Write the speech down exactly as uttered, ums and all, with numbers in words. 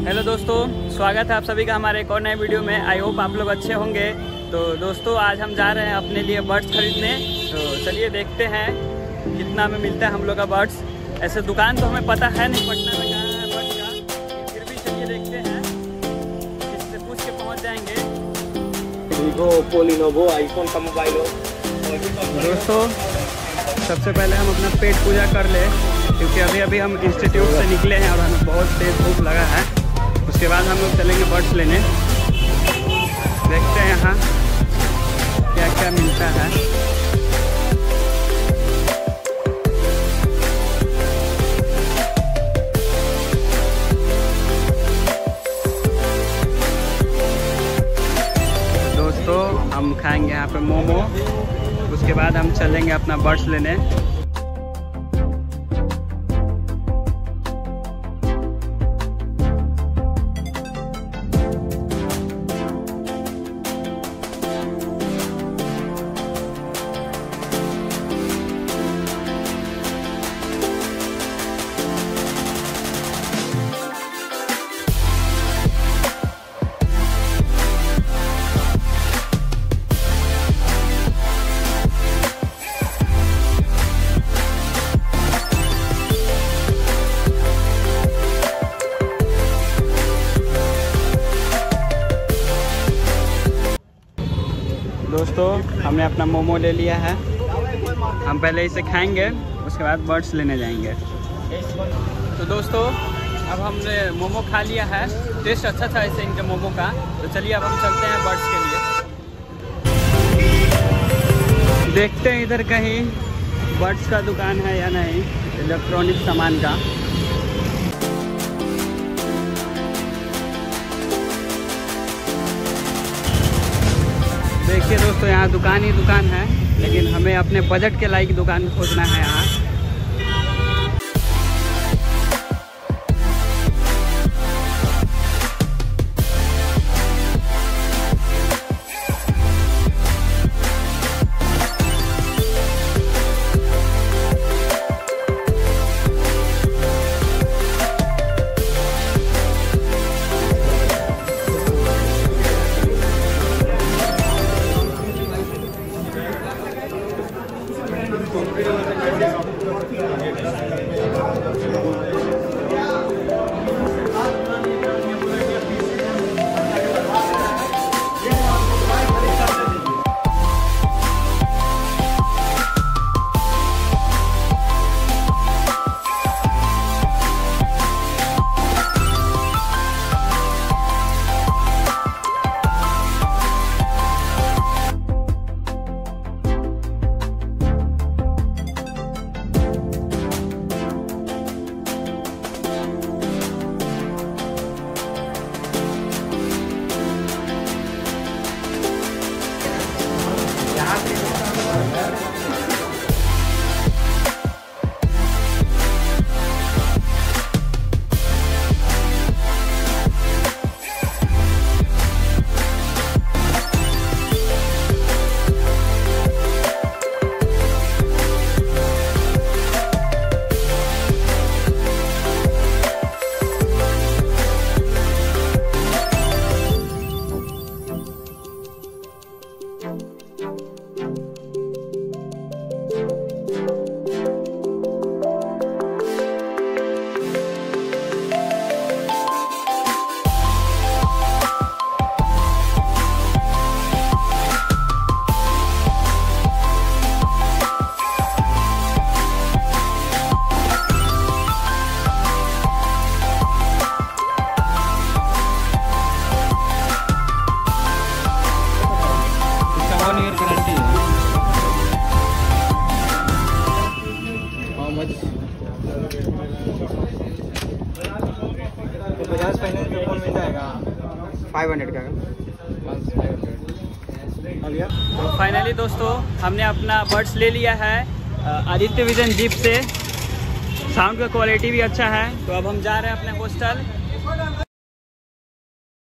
Hello दोस्तों, स्वागत है आप सभी का हमारे एक और नए वीडियो में। आई होप आप लोग अच्छे होंगे। तो दोस्तों आज हम जा रहे हैं अपने लिए बर्ड्स खरीदने। तो चलिए देखते हैं कितना में मिलता है हम लोग का बर्ड्स। ऐसे दुकान तो हमें पता है नहीं पटना में कहाँ है बर्ड्स का, फिर भी चलिए देखते हैं, इससे पूछ के पहुँच जाएंगे। वीवो, ओप्पो, लिनोवो, आईफोन का मोबाइल हो। दोस्तों सबसे पहले हम अपना पेट पूजा कर ले, क्योंकि अभी अभी हम इंस्टीट्यूट से निकले हैं और हमें बहुत तेज भूख लगा है। उसके बाद हम लोग चलेंगे बर्ड्स लेने। देखते हैं यहाँ क्या क्या मिलता है। दोस्तों हम खाएंगे यहाँ पे मोमो, उसके बाद हम चलेंगे अपना बर्ड्स लेने। दोस्तों हमने अपना मोमो ले लिया है, हम पहले इसे खाएंगे, उसके बाद बर्ड्स लेने जाएंगे। तो दोस्तों अब हमने मोमो खा लिया है, टेस्ट अच्छा था इसे इनके मोमो का। तो चलिए अब हम चलते हैं बर्ड्स के लिए। देखते हैं इधर कहीं बर्ड्स का दुकान है या नहीं, इलेक्ट्रॉनिक सामान का। देखिए दोस्तों यहाँ दुकान ही दुकान है, लेकिन हमें अपने बजट के लायक दुकान खोजना है यहाँ। पचास फाइनल में फोन मिल जाएगा, फाइव हंड्रेड का। तो फाइनली दोस्तों हमने अपना बर्ड्स ले लिया है आदित्य विजन जीप से। साउंड का क्वालिटी भी अच्छा है। तो अब हम जा रहे हैं अपने हॉस्टल।